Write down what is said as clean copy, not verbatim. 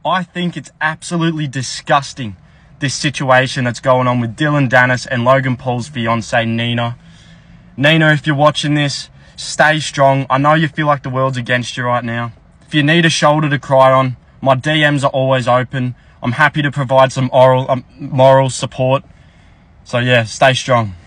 I think it's absolutely disgusting, this situation that's going on with Dylan Dennis and Logan Paul's fiancée, Nina. Nina, if you're watching this, stay strong. I know you feel like the world's against you right now. If you need a shoulder to cry on, my DMs are always open. I'm happy to provide some moral support. So yeah, stay strong.